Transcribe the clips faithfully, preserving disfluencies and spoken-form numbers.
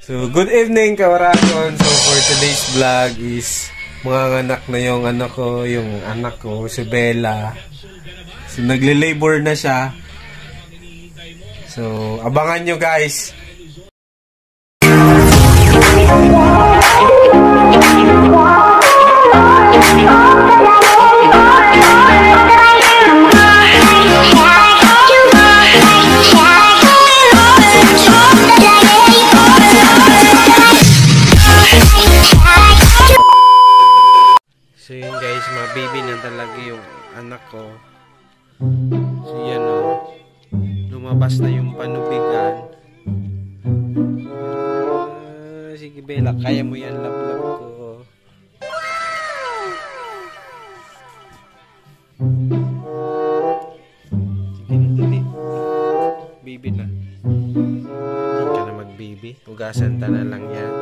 So, good evening, Kawaragon. So, for today's vlog is mga anak na yung anak ko, yung anak ko, si Bella. So, nagle-labor na siya. So, abangan nyo guys. So yun guys, mabibi na talaga yung anak ko. So yan o, lumabas na yung panubigan. Uh, sige Bella, kaya mo yan, love-love ko. Sige na, dali. Bibi na. Hindi ka na magbibi. Ugasan ta na lang yan.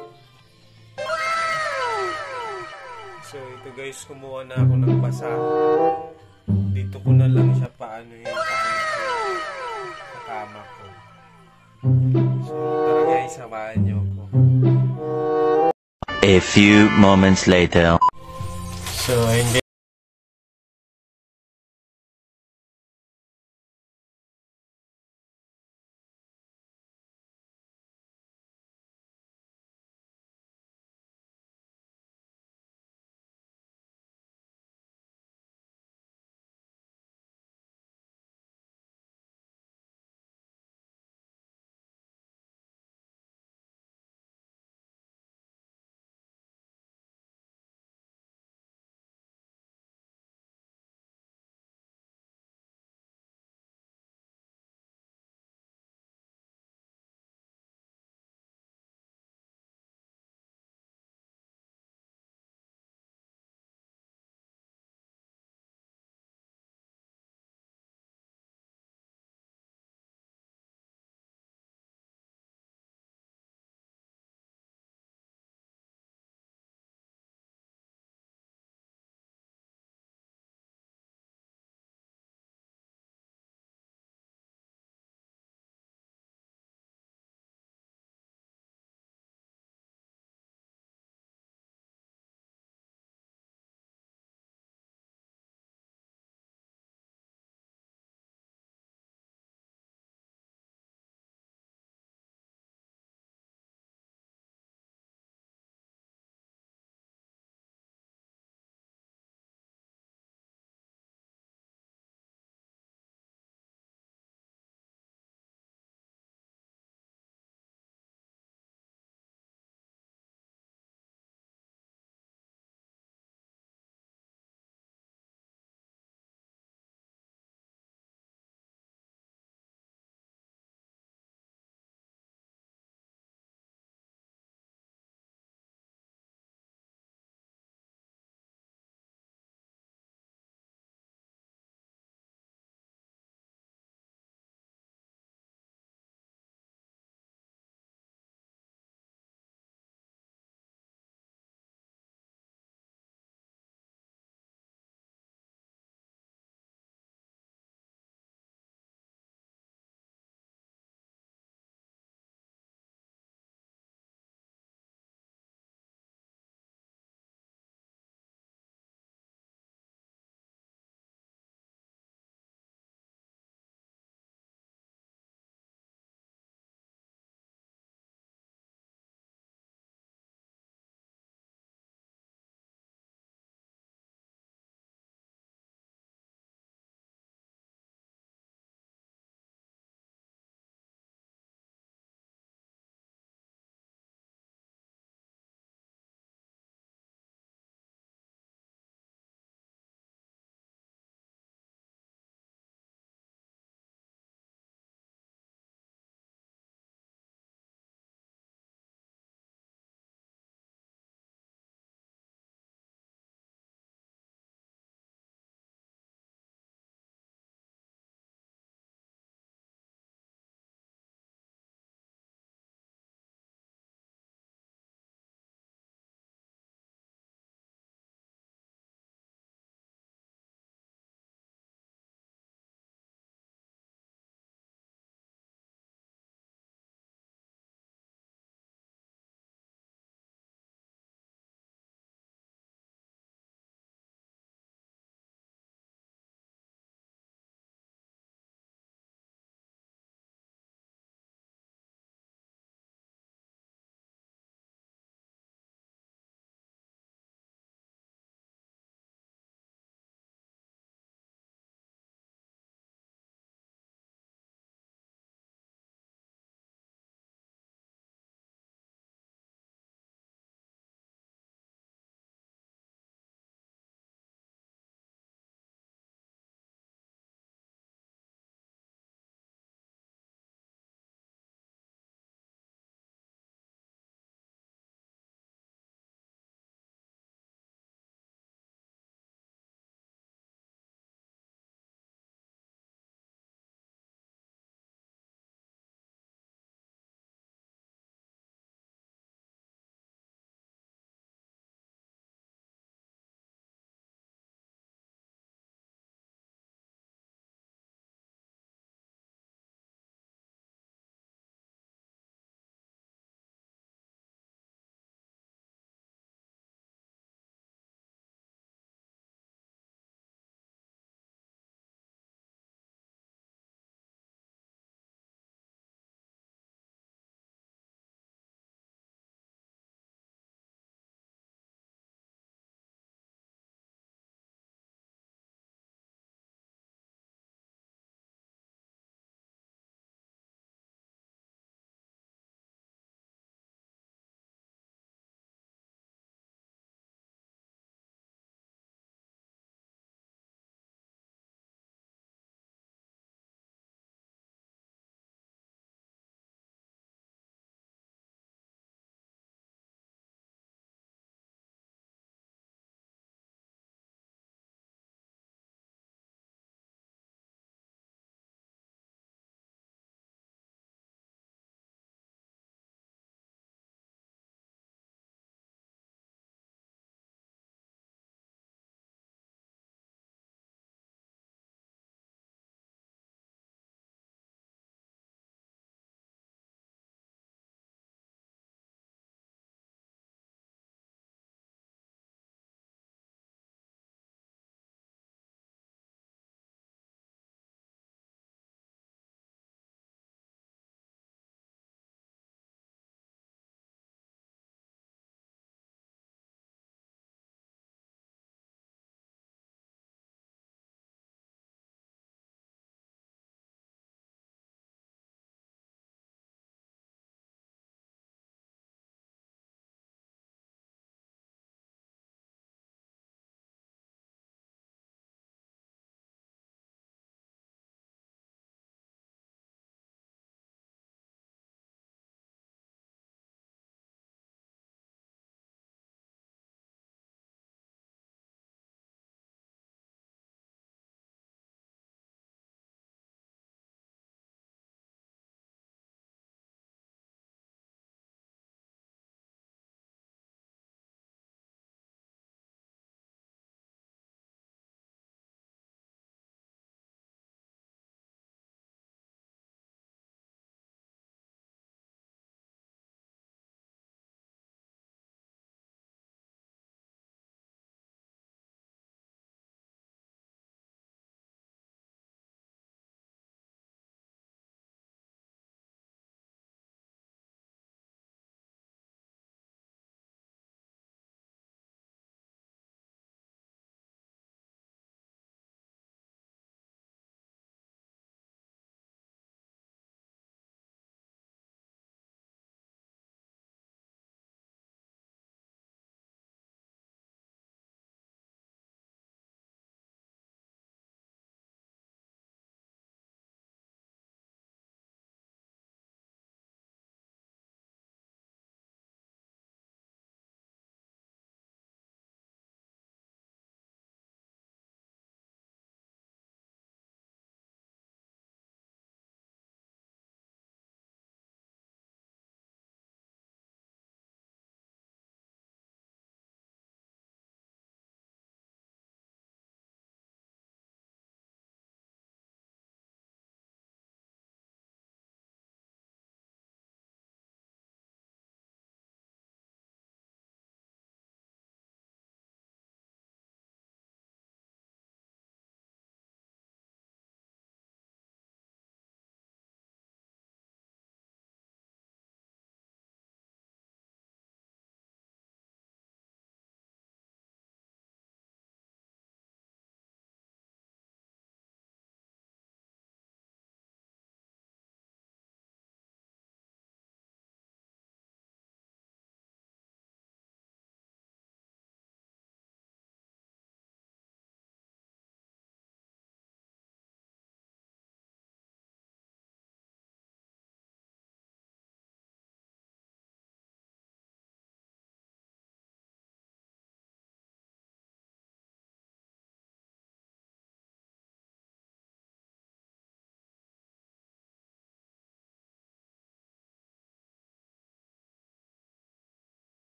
So ito guys, kumuha na ako ng basa. Dito ko na lang siya paano yung paano sa kama ko. So tara guys, samahan niyo ako. A few moments later. So ayun guys.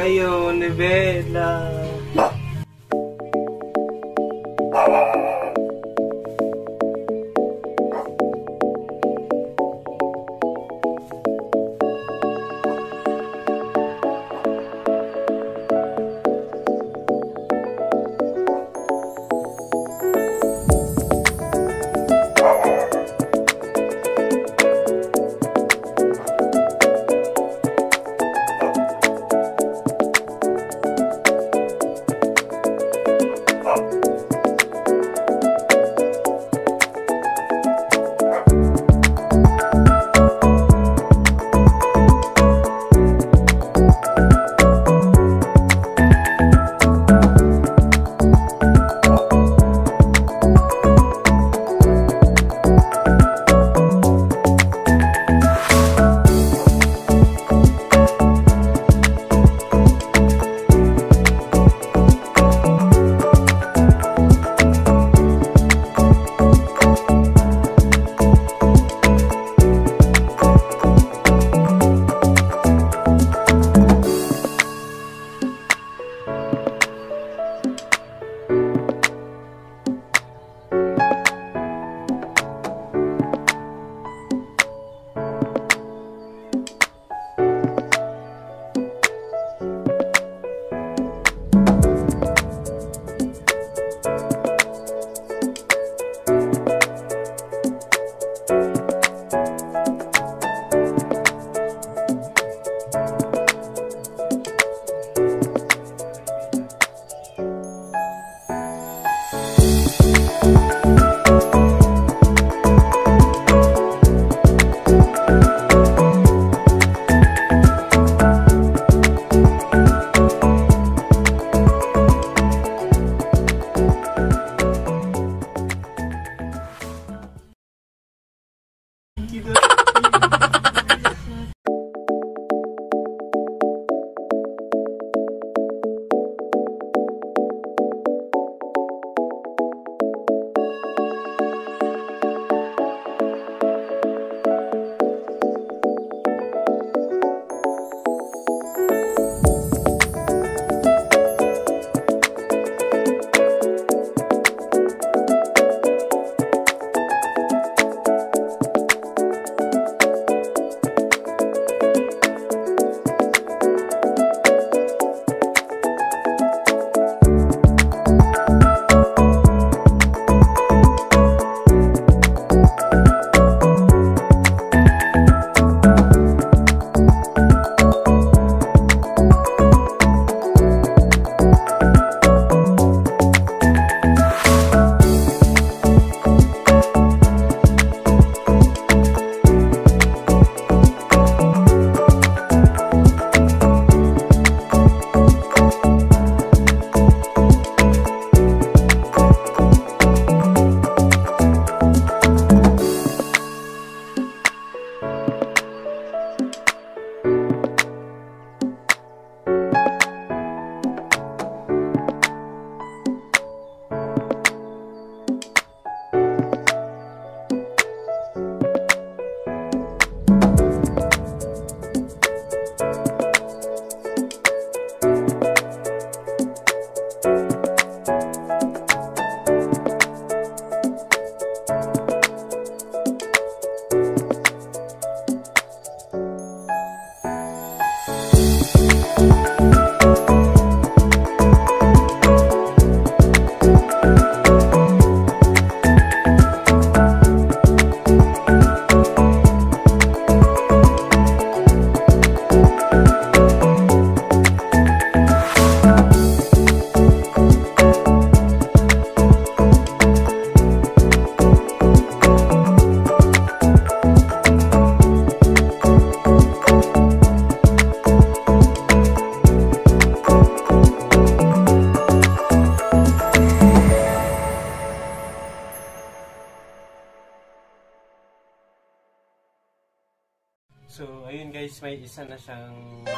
kayo ni Bella. So, ayun guys, may isa na siyang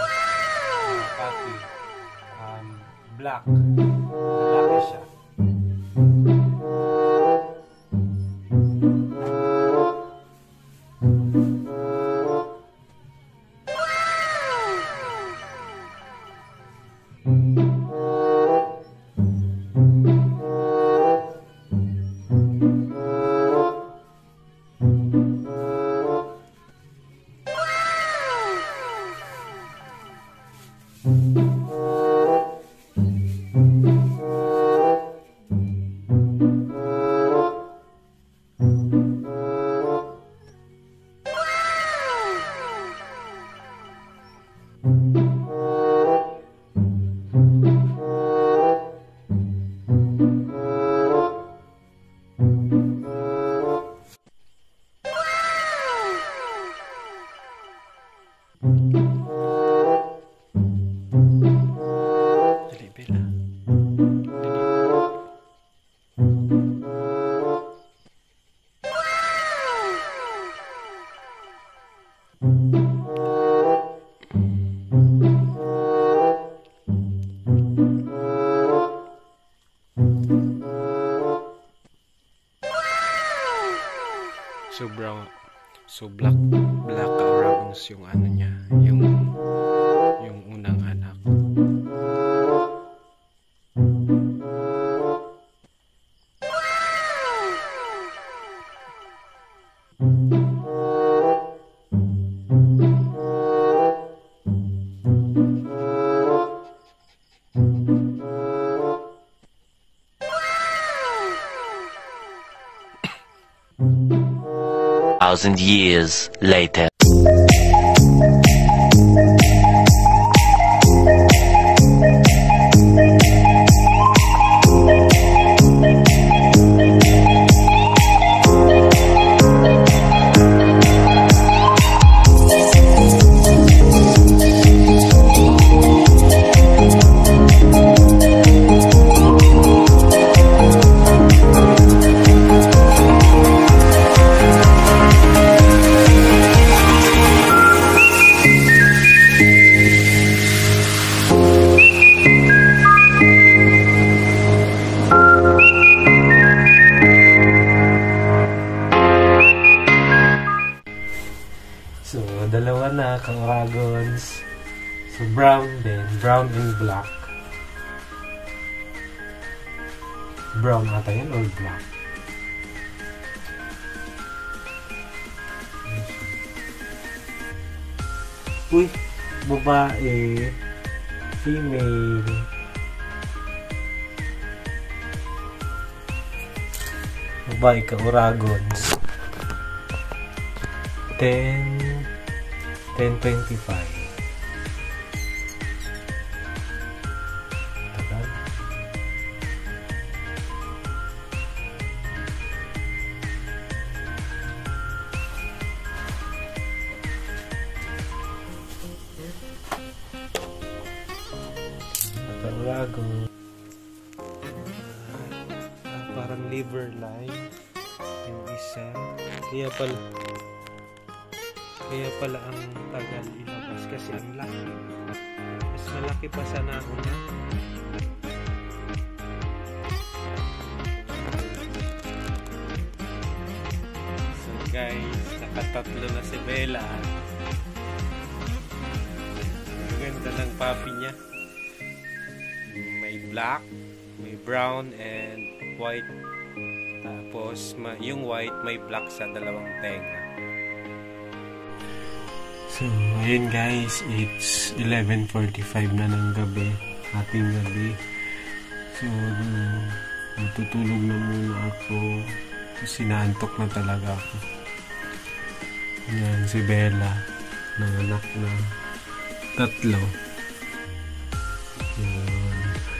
uh, copy. Um, black. Lalaki siya. So brown, so black, black Oragons yung ano niya, yung yung unang anak. Thousand years later. So, dalawa na Oragons. So, brown din. Brown and black. Brown ata yan or black? Uy! Babae. Female. Babae ka Oragons. ten ten twenty-five. Tagal. Oragons. Ah, parang liver line yung isa. Kaya pala Kaya pala ang tagal ilabas kasi ang laki. Mas malaki pa sa nauna. So guys, nakatatlo na si Bella. Ang ganda ng puppy niya. May black, may brown and white. Tapos yung white may black sa dalawang tenga. So, ayun guys, it's eleven forty-five na ng gabi, ating gabi. So, matutulog na muna ako. Sinantok na talaga ako. Yan, si Bella, nanganak na tatlo. Yan.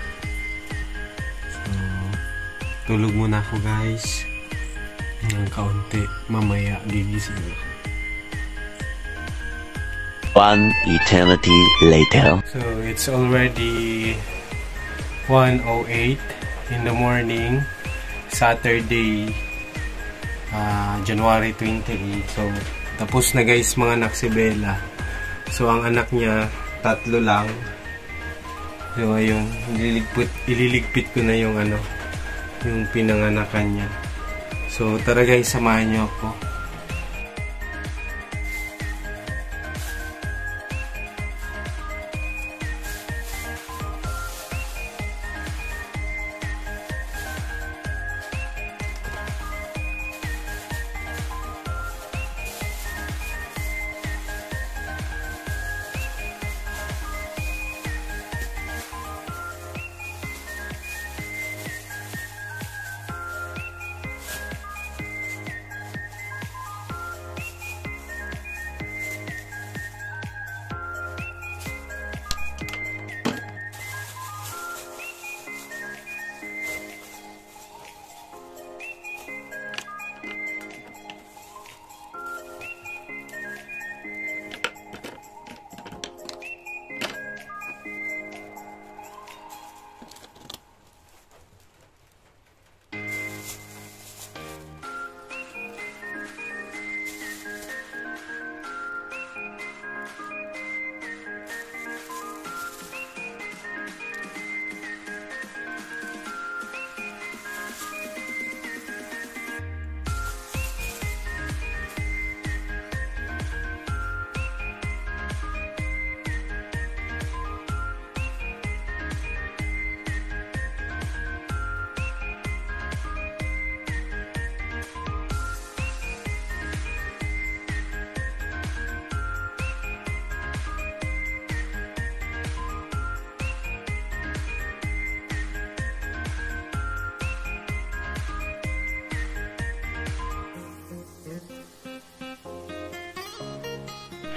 So, tulog muna ako guys. Ng kaunti, mamaya gigising ako. One eternity later. So it's already one oh eight in the morning, Saturday, uh, January twenty-eighth. So tapos na guys mga anak si Bella. So ang anak niya tatlo lang. So ayun, ililigpit, ililigpit ko na yung ano, yung pinanganakan niya. So tara guys, samahan niyo ako.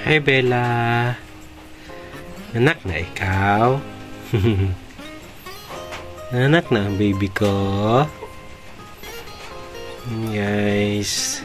Hi Bella. Anak na ikaw. Anak na ang baby ko. Guys.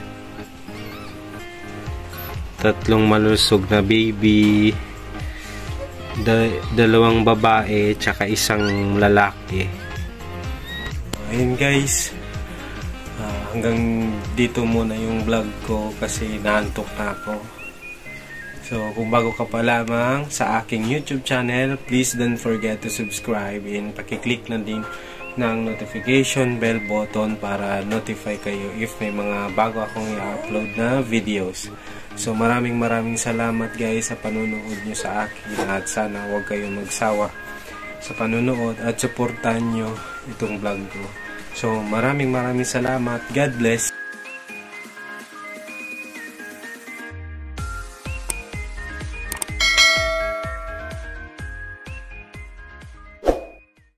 Tatlong malusog na baby. Da dalawang babae tsaka isang lalaki. Ayun guys. Uh, hanggang dito muna yung vlog ko kasi naantok na ako. So, kung bago ka pa lamang sa aking YouTube channel, please don't forget to subscribe and pakiclick na din ng notification bell button para notify kayo if may mga bago akong i-upload na videos. So, maraming maraming salamat guys sa panunood nyo sa akin at sana huwag kayong magsawa sa panunood at supportan nyo itong vlog ko. So, maraming maraming salamat. God bless.